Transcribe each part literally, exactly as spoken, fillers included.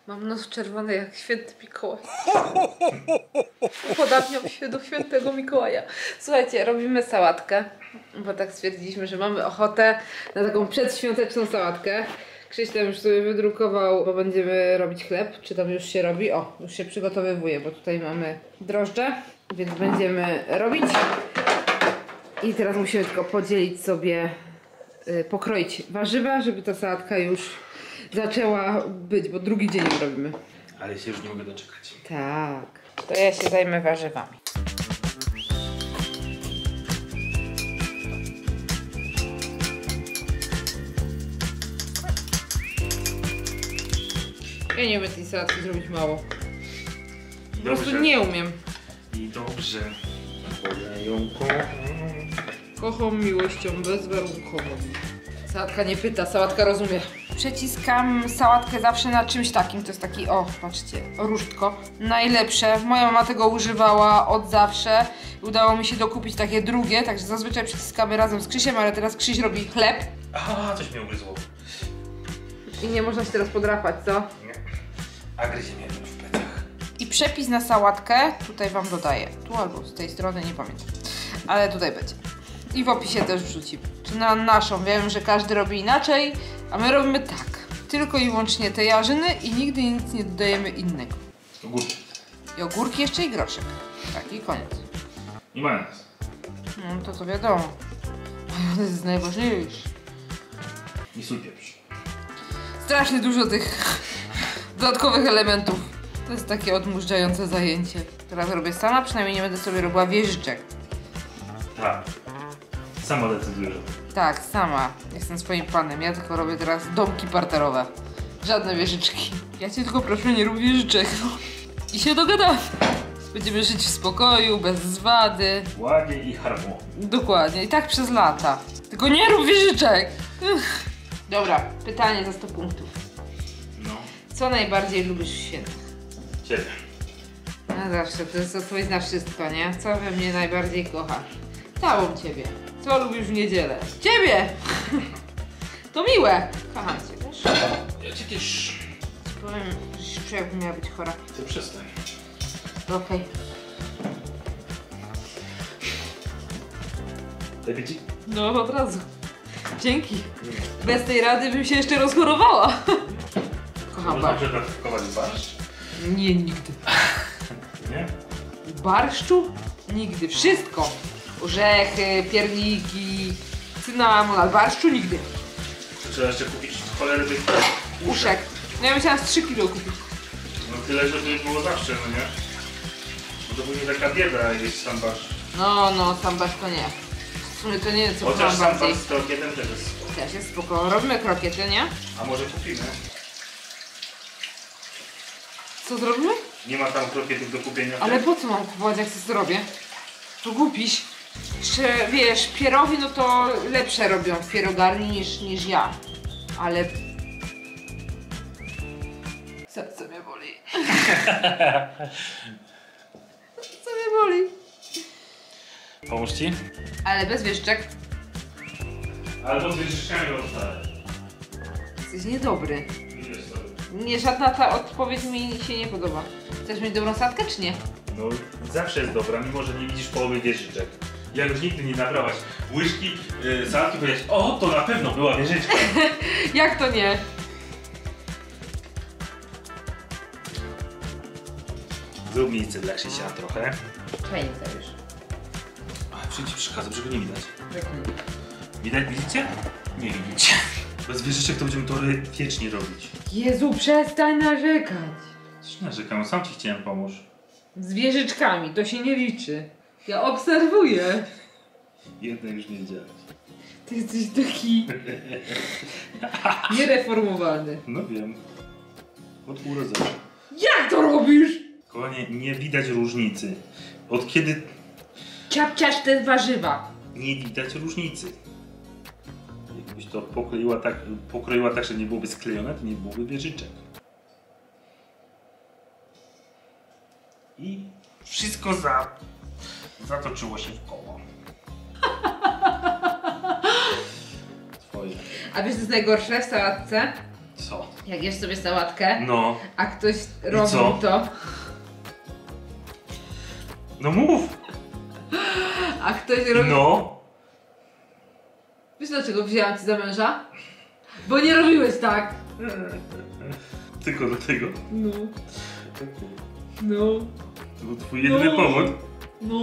Mam nos czerwony jak święty Mikołaj. Upodabniam się do świętego Mikołaja. Słuchajcie, robimy sałatkę, bo tak stwierdziliśmy, że mamy ochotę na taką przedświąteczną sałatkę. Krzyś tam już sobie wydrukował, bo będziemy robić chleb. Czy tam już się robi? O, już się przygotowywuje, bo tutaj mamy drożdże, więc będziemy robić. I teraz musimy tylko podzielić sobie, yy, pokroić warzywa, żeby ta sałatka już zaczęła być, bo drugi dzień ją robimy. Ale się już nie mogę doczekać. Tak. To ja się zajmę warzywami. Ja nie umiem tej sałatki zrobić mało. Po prostu nie umiem. I dobrze. Bo ja ją kocham. Kocham miłością bezwarunkową. Sałatka nie pyta, sałatka rozumie. Przeciskam sałatkę zawsze na czymś takim. To jest taki, o, patrzcie, różdżko. Najlepsze. Moja mama tego używała od zawsze. Udało mi się dokupić takie drugie, także zazwyczaj przyciskamy razem z Krzysiem, ale teraz Krzyś robi chleb. A, coś mnie ugryzło. I nie można się teraz podrapać, co? Nie. A gryzie mnie w plecach. I przepis na sałatkę tutaj wam dodaję. Tu albo z tej strony, nie pamiętam. Ale tutaj będzie. I w opisie też wrzucimy. Czy na naszą. Wiem, że każdy robi inaczej, a my robimy tak. Tylko i wyłącznie te jarzyny i nigdy nic nie dodajemy innego. Ogórki. I ogórki jeszcze i groszek. Tak, i koniec. I majonez. No to to wiadomo. Majonez jest najważniejszy. I sól pieprz. Strasznie dużo tych dodatkowych elementów. To jest takie odmurzające zajęcie. Teraz robię sama, przynajmniej nie będę sobie robiła wieżyczek. Tak. Sama decydujesz. Tak, sama. Jestem swoim panem. Ja tylko robię teraz domki parterowe. Żadne wieżyczki. Ja cię tylko proszę, nie rób wieżyczek. No. I się dogadamy. Będziemy żyć w spokoju, bez zwady. W ładzie i harmonii. Dokładnie. I tak przez lata. Tylko nie rób wieżyczek. Ech. Dobra, pytanie za sto punktów. No. Co najbardziej lubisz w świętach? Ciebie. No zawsze, to jest odpowiedź na wszystko, nie? Co we mnie najbardziej kochasz? Całą ciebie. Co lubisz w niedzielę? Ciebie! To miłe. Kocham cię, wiesz? Ja cię też. Powiem, że się czuję, jakbym miała być chora. Ty przestań. Okej. Okay. Lepiej ci? No, od razu. Dzięki. Bez tej rady bym się jeszcze rozchorowała. Kocham barszcz. Można dawkować barszcz? Nie, nigdy. Nie? Barszczu? Nigdy. Wszystko. Orzechy, pierniki, cynamon, ale barszczu nigdy. To trzeba jeszcze kupić cholery tych Uszek. No ja musiałam z trzy kilo kupić. No tyle, żeby było zawsze, no nie? Bo to później taka bieda jeść sam barszcz. No, no, sam barszcz to nie. W sumie to nie wiem, co Chociaż kocham sam bardziej. barszcz z krokietem też jest spoko. Też jest spoko. Robimy krokiety, nie? A może kupimy? Co zrobimy? Nie ma tam krokietów do kupienia? Ale po co mam kupować, jak sobie zrobię? To głupiś. Jeszcze, wiesz, pierogi, no to lepsze robią w pierogarni niż, niż ja. Ale... Serce mnie boli. Serce mnie boli. Pomóż ci? Ale bez wieszczek. Albo z wieżyczkami rozstawę. Jesteś niedobry. Nie, żadna ta odpowiedź mi się nie podoba. Chcesz mieć dobrą sadkę, czy nie? No zawsze jest dobra, mimo że nie widzisz połowy wieżyczek. Jak już nigdy nie nabrałaś łyżki, yy, salatki, powiedzieć, o, to na pewno była wieżyczka. Jak to nie? Zrób miejsce dla Krzysia trochę. Czekaj, nie zawiesz. A, przyjdź przeszkadza, czego nie widać. Widać, widzicie? Nie widzicie. Bez wieżyczek to będziemy to wiecznie robić. Jezu, przestań narzekać. Coś narzekam, sam ci chciałem pomóc. Z wieżyczkami, to się nie liczy. Ja obserwuję. Jedno już nie działa. Ty jesteś taki... niereformowany. No wiem. Od urodzenia. Jak to robisz? Kochanie, nie widać różnicy. Od kiedy... Ciapciasz te warzywa. Nie widać różnicy. Jakbyś to pokroiła tak, pokroiła tak, że nie byłoby sklejone, to nie byłoby wieżyczek. I wszystko za... zatoczyło się w koło. Twoje. A wiesz, co jest najgorsze w sałatce? Co? Jak jesz sobie sałatkę, No. a ktoś robi co? to... No mów! A ktoś robi... No. Wiesz dlaczego wzięłam cię za męża? Bo nie robiłeś tak. Tylko do tego. No. No. To był twój jedyny No. powód. No.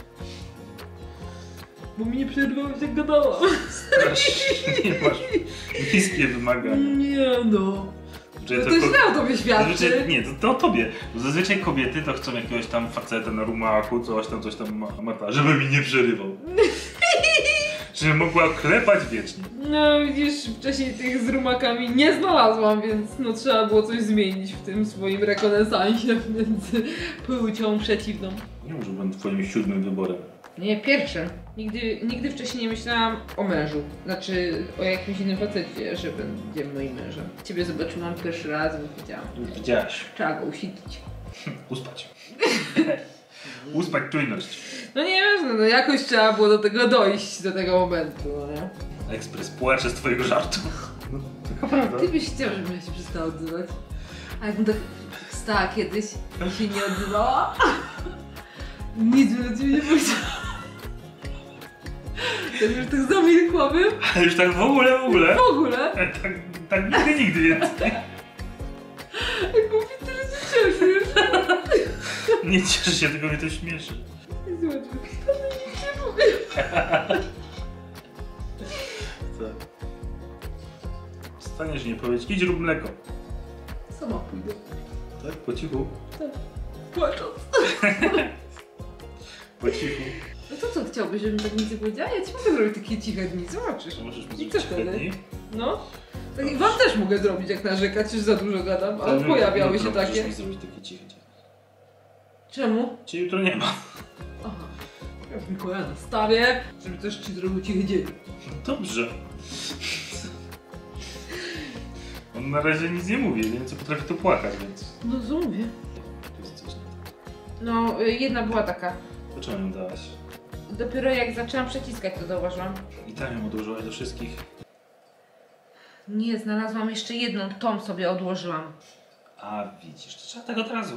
Bo mi nie przerwałeś jak gadałam. Strasznie masz niskie wymagania. Nie no. Że To, to to ko- źle o tobie świadczy. Zazwyczaj, nie, to, to o tobie. Bo zazwyczaj kobiety to chcą jakiegoś tam faceta na rumaku, coś tam, coś tam, ma- Marta, żeby mi nie przerywał. Żeby mogła klepać wiecznie. No widzisz, wcześniej tych z rumakami nie znalazłam, więc no trzeba było coś zmienić w tym swoim rekonesansie między płcią przeciwną. Nie może byłem twoim siódmym wyborem. Nie, pierwszym. Nigdy, nigdy wcześniej nie myślałam o mężu. Znaczy o jakimś innym facecie, że będzie moim mężem. Ciebie zobaczyłam pierwszy raz i powiedziałam, Już widziałaś. trzeba go usilić. Uspać. Uspać czujność. No nie wiem, no jakoś trzeba było do tego dojść, do tego momentu, no nie? Ekspres płacze z twojego żartu. No, taka prawda. Ty byś chciał, żebym ja się przestała odzywać. A jakbym tak stała kiedyś i się nie odzywała? Nic bym do ciebie nie powiedziała. Tak już tak zamilkłabym. Ale już tak w ogóle, w ogóle. W ogóle. Tak, tak nigdy, nigdy więcej. Jak mówi, tyle się cieszysz. Nie cieszę się, tylko mnie to śmieszy. I zobacz, ale nic nie powiem. Tak. Staniesz nie powiedz, idź rób mleko. Sama pójdę. Tak, po cichu. Tak. Płacząc. Po cichu. No to co, chciałbyś, żebym tak nic nie powiedziała? Ja ci mogę zrobić takie ciche dni, zobaczysz. Czy możesz mi I zrobić co ciche wtedy? dni? No. Tak, i wam też mogę zrobić, jak narzekać, że za dużo gadam, ale To pojawiały jutro się możesz takie. mi zrobić takie ciche dzień. Czemu? Cię jutro nie ma. Aha. Ja Mikołaja nastawię, żeby też ci zrobił cichy dzień. Dobrze. On na razie nic nie mówi, więc potrafi to płakać, więc... No co mówię? To jest coś nie tak. No, y, jedna była taka. To czemu ją dałaś? Dopiero jak zaczęłam przeciskać, to zauważyłam. I tam ją odłożyłaś do wszystkich. Nie, znalazłam jeszcze jedną, tą sobie odłożyłam. A widzisz, to trzeba tak od razu.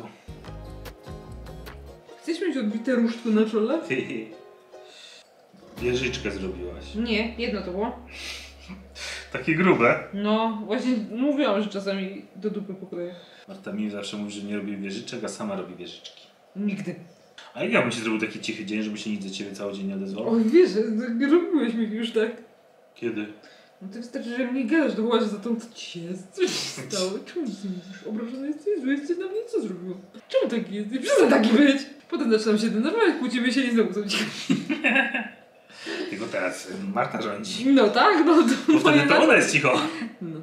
Chcesz mieć odbite różdżko na czole? Wieżyczkę zrobiłaś. Nie, jedno to było. Takie grube. No, właśnie mówiłam, że czasami do dupy pokroję. Marta mi zawsze mówi, że nie robi wieżyczek, a sama robi wieżyczki. Nigdy. A jak ja bym ci zrobił taki cichy dzień, żeby się nic do ciebie cały dzień nie odezwał? Oj, wiesz, robiłeś mi już tak. Kiedy? No to wystarczy, że mnie gadasz do łaży za tą, co ci jest, co ci się stało, czemu ty mówisz, obrażona jesteś, zły jesteś na mnie, co zrobił? Czemu taki jesteś? Przestań taki być! Potem zaczynam się denerwować, kłócimy się i znowu są cicho. Tylko teraz y, Marta rządzi. No tak, no to Bo wtedy moje to na- ona jest cicho. No.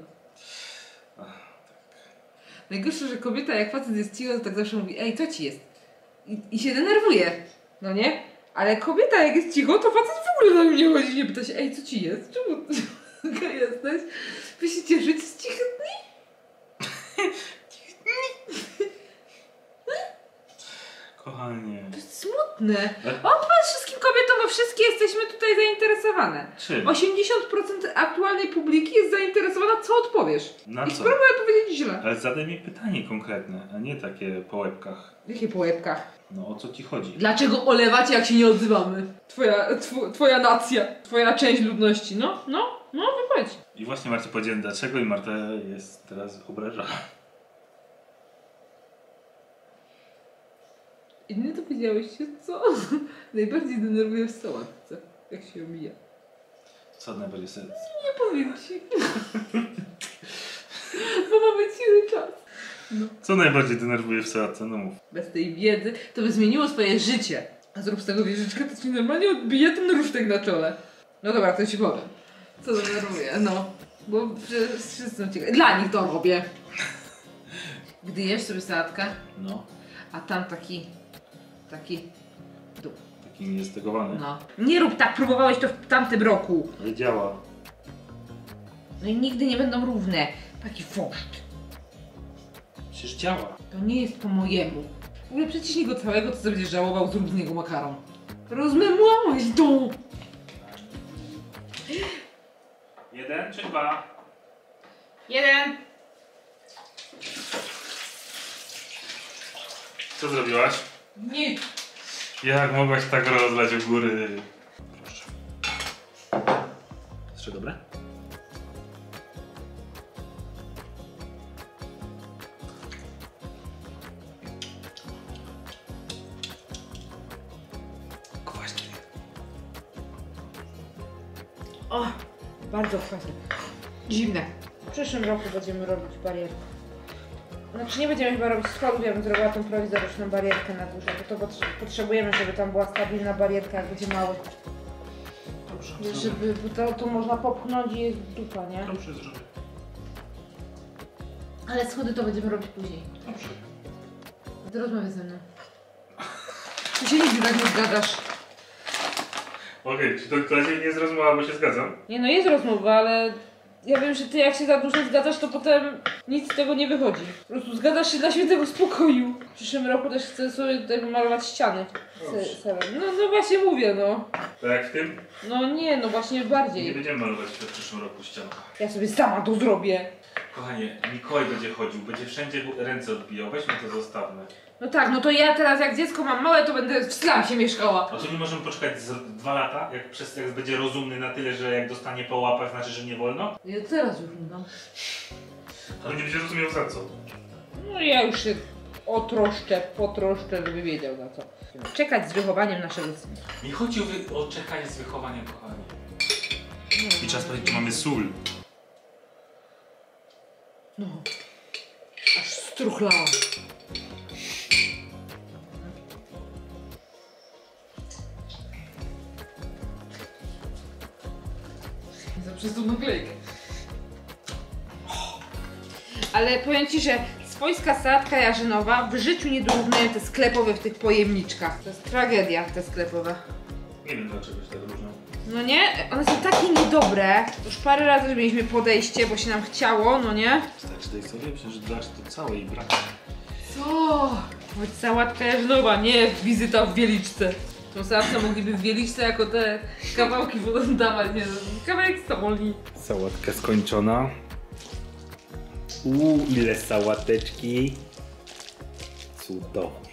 Najgorsze, że kobieta jak facet jest cicho, to tak zawsze mówi, ej, co ci jest? I, I się denerwuje, no nie? Ale kobieta jak jest cicho, to facet w ogóle na mnie nie chodzi, nie pyta się, ej, co ci jest? Czemu taka jesteś? Wy się cieszycie z cichych dni? Kochanie. To jest smutne. Odpowiedz wszystkim kobietom, bo wszystkie jesteśmy tutaj zainteresowane. Czym? osiemdziesiąt procent aktualnej publiki jest zainteresowana, co odpowiesz. Na I co? spróbuj odpowiedzieć źle. Ale zadaj mi pytanie konkretne, a nie takie po łebkach. Jakie po łebkach? No o co ci chodzi? Dlaczego olewacie, jak się nie odzywamy? Twoja, tw twoja nacja, twoja część ludności. No, no, no, wypowiedź. I właśnie Marcie powiedziałem dlaczego i Marta jest teraz obrażona. I nie dowiedziałeś się, co najbardziej denerwuje w sałatce, jak się omija. Co najbardziej serce? Nie powiem ci. Bo mamy ciły czas. No. Co najbardziej denerwuje w sałatce? No mów. Bez tej wiedzy to by zmieniło swoje życie. A zrób z tego wieżyczkę, to ci normalnie odbije ten rusztek na czole. No dobra, to ci powiem. Co denerwuje, no. Bo przecież wszyscy są ciekawi. Dla nich to robię. Gdy jesz sobie sałatkę, No. a tam taki, taki dół. Taki niestegowany. No. Nie rób tak, próbowałeś to w tamtym roku. Ale działa. No i nigdy nie będą równe. Taki foszt. Przecież działa. To nie jest po mojemu. W ogóle przeciśnij go całego, to co będziesz żałował, zrób z niego makaron. Rozmemłałeś to! Jeden czy dwa? Jeden. Co zrobiłaś? Nic. Jak mogłaś tak rozlać u góry? Proszę. Jeszcze dobre? Kwaśne. O, bardzo kwaśne. Zimne. W przyszłym roku będziemy robić barierkę. Znaczy nie będziemy chyba robić schodów, ja bym zrobiła tą prowizoryczną barierkę na górze, bo to potrze- potrzebujemy, żeby tam była stabilna barierka, jak będzie mały. Dobrze, Wiesz, zrobię. żeby bo to, to można popchnąć i jest dupa, nie? Dobrze zrobię. Ale schody to będziemy robić później. Dobrze. A ty rozmawiaj ze mną. Ty się nigdy tak nie zgadzasz. Okej, czy to na razie nie jest rozmowa, bo się zgadzam? Nie no, jest rozmowa, ale ja wiem, że ty jak się za dużo zgadzasz, to potem nic z tego nie wychodzi. Po prostu zgadzasz się dla świętego spokoju. W przyszłym roku też chcę sobie tutaj malować ściany. Dobrze. Se- serem. No, no właśnie mówię, no. Tak jak w tym? No nie, no właśnie Nie bardziej. będziemy malować w przyszłym roku ścian. Ja sobie sama to zrobię. Kochanie, Mikołaj będzie chodził, będzie wszędzie ręce odbijał, weźmy to zostawmy. No tak, no to ja teraz jak dziecko mam małe, to będę w slumsie mieszkała. A to nie możemy poczekać z dwa lata, jak przez jak będzie rozumny na tyle, że jak dostanie po łapach, znaczy, że nie wolno? Ja teraz już nie dam. Ale nie będzie rozumiał za co. No ja już się otroszczę, potroszczę, żeby wiedział na co. Czekać z wychowaniem naszego syna. Nie chodzi o, wy- o czekanie z wychowaniem, kochani. No, I czas powiedzieć, że mamy sól. No. Aż struchlałam. Zaprzestał naklejkę. Ale powiem ci, że swojska sałatka jarzynowa w życiu nie dorównuje te sklepowe w tych pojemniczkach. To jest tragedia, te sklepowe. Nie wiem dlaczego się tak różnią. No nie? One są takie niedobre. Już parę razy mieliśmy podejście, bo się nam chciało, no nie? Starczy tej soli? Myślę, że dasz to całej brak. Co? Choć sałatka jarzynowa, nie wizyta w Wieliczce. Tą sałatkę mogliby w Wieliczce jako te kawałki potem dawać, nie? Kawałek soli. Sałatka skończona. Uuu, ile sałateczki. Cudownie.